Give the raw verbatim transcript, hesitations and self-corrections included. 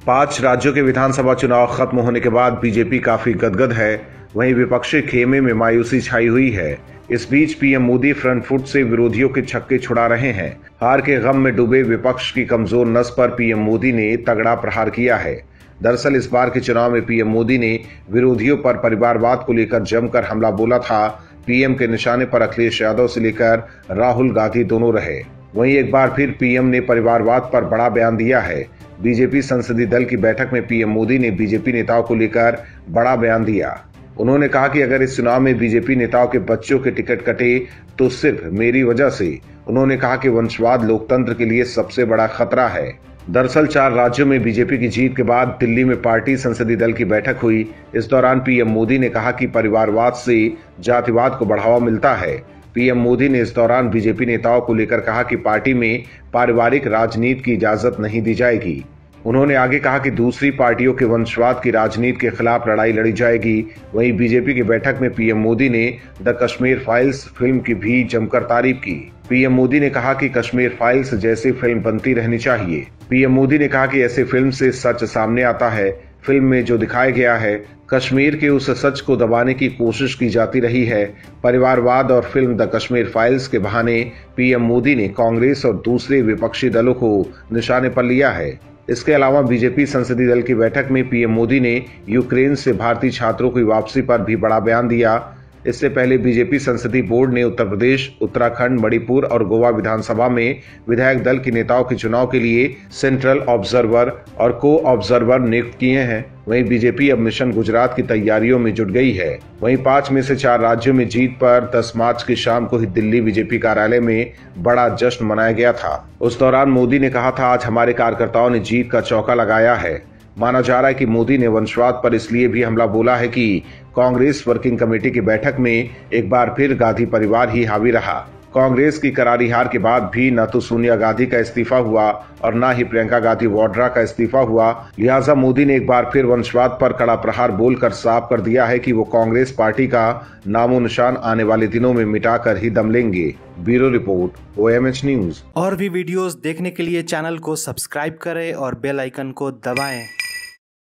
पांच राज्यों के विधानसभा चुनाव खत्म होने के बाद बीजेपी काफी गदगद है। वहीं विपक्षी खेमे में मायूसी छाई हुई है। इस बीच पीएम मोदी फ्रंट फुट से विरोधियों के छक्के छुड़ा रहे हैं। हार के गम में डूबे विपक्ष की कमजोर नस पर पीएम मोदी ने तगड़ा प्रहार किया है। दरअसल इस बार के चुनाव में पीएम मोदी ने विरोधियों पर परिवारवाद को लेकर जमकर हमला बोला था। पीएम के निशाने पर अखिलेश यादव से लेकर राहुल गांधी दोनों रहे। वहीं एक बार फिर पीएम ने परिवारवाद पर बड़ा बयान दिया है। बीजेपी संसदीय दल की बैठक में पीएम मोदी ने बीजेपी नेताओं को लेकर बड़ा बयान दिया। उन्होंने कहा कि अगर इस चुनाव में बीजेपी नेताओं के बच्चों के टिकट कटे तो सिर्फ मेरी वजह से। उन्होंने कहा कि वंशवाद लोकतंत्र के लिए सबसे बड़ा खतरा है। दरअसल चार राज्यों में बीजेपी की जीत के बाद दिल्ली में पार्टी संसदीय दल की बैठक हुई। इस दौरान पीएम मोदी ने कहा कि परिवारवाद से जातिवाद को बढ़ावा मिलता है। पीएम मोदी ने इस दौरान बीजेपी नेताओं को लेकर कहा कि पार्टी में पारिवारिक राजनीति की इजाजत नहीं दी जाएगी। उन्होंने आगे कहा कि दूसरी पार्टियों के वंशवाद की राजनीति के खिलाफ लड़ाई लड़ी जाएगी। वहीं बीजेपी की बैठक में पीएम मोदी ने द कश्मीर फाइल्स फिल्म की भी जमकर तारीफ की। पीएम मोदी ने कहा कि कश्मीर फाइल्स जैसी फिल्म बनती रहनी चाहिए। पीएम मोदी ने कहा कि ऐसे फिल्म से सच सामने आता है। फिल्म में जो दिखाया गया है, कश्मीर के उस सच को दबाने की कोशिश की जाती रही है। परिवारवाद और फिल्म द कश्मीर फाइल्स के बहाने पीएम मोदी ने कांग्रेस और दूसरे विपक्षी दलों को निशाने पर लिया है। इसके अलावा बीजेपी संसदीय दल की बैठक में पीएम मोदी ने यूक्रेन से भारतीय छात्रों की वापसी पर भी बड़ा बयान दिया। इससे पहले बीजेपी संसदीय बोर्ड ने उत्तर प्रदेश, उत्तराखंड, मणिपुर और गोवा विधानसभा में विधायक दल के नेताओं के चुनाव के लिए सेंट्रल ऑब्जर्वर और को ऑब्जर्वर नियुक्त किए हैं। वहीं बीजेपी अब मिशन गुजरात की तैयारियों में जुट गई है। वहीं पांच में से चार राज्यों में जीत पर दस मार्च की शाम को ही दिल्ली बीजेपी कार्यालय में बड़ा जश्न मनाया गया था। उस दौरान मोदी ने कहा था, आज हमारे कार्यकर्ताओं ने जीत का चौका लगाया है। माना जा रहा है कि मोदी ने वंशवाद पर इसलिए भी हमला बोला है कि कांग्रेस वर्किंग कमेटी की बैठक में एक बार फिर गांधी परिवार ही हावी रहा। कांग्रेस की करारी हार के बाद भी न तो सोनिया गांधी का इस्तीफा हुआ और न ही प्रियंका गांधी वाड्रा का इस्तीफा हुआ। लिहाजा मोदी ने एक बार फिर वंशवाद पर कड़ा प्रहार बोलकर साफ कर दिया है कि वो कांग्रेस पार्टी का नामो निशान आने वाले दिनों में मिटाकर ही दम लेंगे। Bureau report, O M H news. और भी वीडियोस देखने के लिए चैनल को सब्सक्राइब करें और बेल आइकन को दबाएं।